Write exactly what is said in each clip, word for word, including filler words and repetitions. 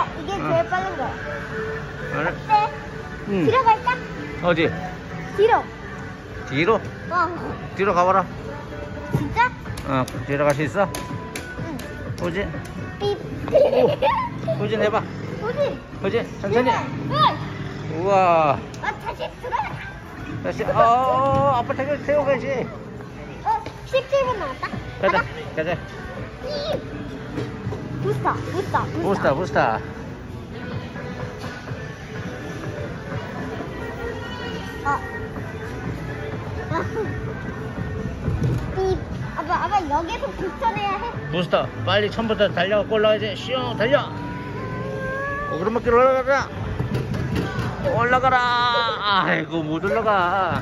이게 어. 제일 빠른 거야. 그래? 어때? 응. 뒤로 갈까? 어디? 뒤로. 뒤로? 어. 뒤로 가봐라. 진짜? 어, 뒤로 갈 수 있어? 응. 후진? 삐. 후진 해봐. 어디? 후진, 천천히. 응. 우와. 아, 다시 들어가. 다시, 어, 어, 아빠 태워, 태워 가야지. 어, 십칠 분 남았다. 가자, 가자. 삐. 부스터, 부스터, 부스터. 부스타, 부스타. 어. 삐. 아빠, 아빠 여기서 부스터내야 해. 부스터, 빨리 처음부터 달려갖고 올라가야지. 슝, 달려. 오르막길 올라가라. 올라가라. 아이고, 못 올라가.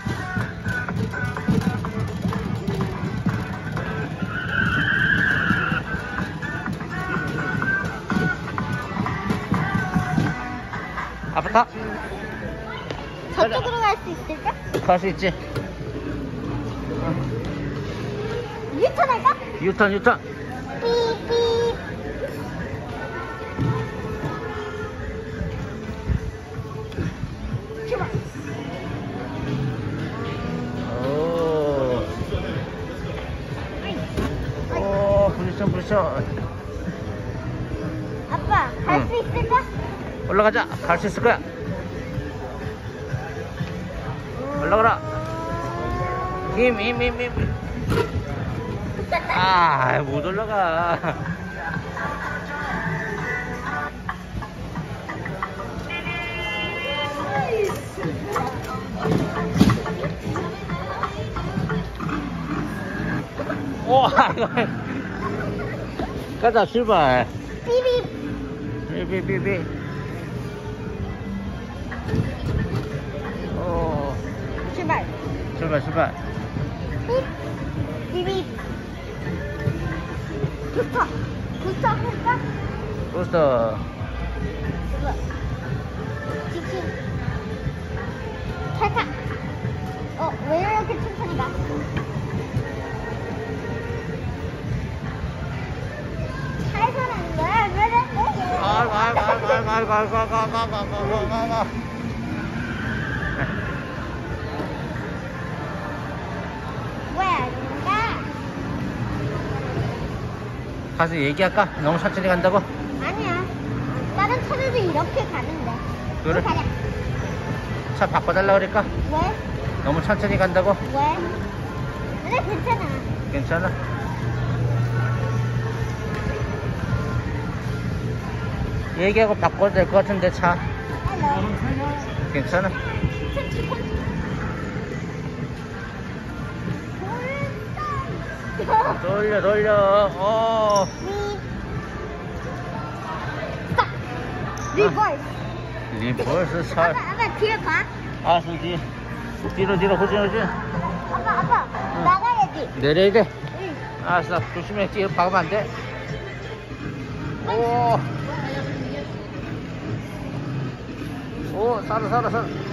아빠 타. 저쪽으로 갈 수 있을까? 갈 수 있지. 유턴 할까? 유턴, 유턴. 삐삐. 출발. 오. 오, 부딪혀, 부딪혀. 아빠, 갈 수 응. 있을까? 올라가자. 갈 수 있을 거야. 올라가라. 힘, 힘, 힘, 힘. 아, 못 올라가. 오, 아이고. 가자, 출발. 삐삐. 삐삐삐삐. 오, 출발. 출발, 출발. 삐. 삐삐. 부스터. 부스터 할까? 부스터. 이거. 직진. 찰칵. 어, 왜 이렇게 천천히 가? 살살하는 거야? 왜 이래? 아이고, 아이고, 아이고, 아이고, 아이고, 아이고, 아이고, 아이고, 아이고, 아이고, 아이고. 왜 안 가? 가서 얘기할까? 너무 천천히 간다고? 아니야. 다른 차들도 이렇게 가는데. 그래? 가자. 차 바꿔달라 그럴까? 왜? 너무 천천히 간다고? 왜? 근데 괜찮아. 괜찮아? 얘기하고 바꿔도 될 것 같은데 차 헬로. 괜찮아? 돌려 돌려. 어. 리버스. 리버스 차. 아빠, 아빠 뒤에 가. 아, 뒤 뒤로 뒤로 후진 후진. 아빠, 아빠 응. 나가야지. 내려야 돼. 응. 알았어. 조심해. 뒤에 박으면 안 돼. 오. 오, 살아 살아 살아.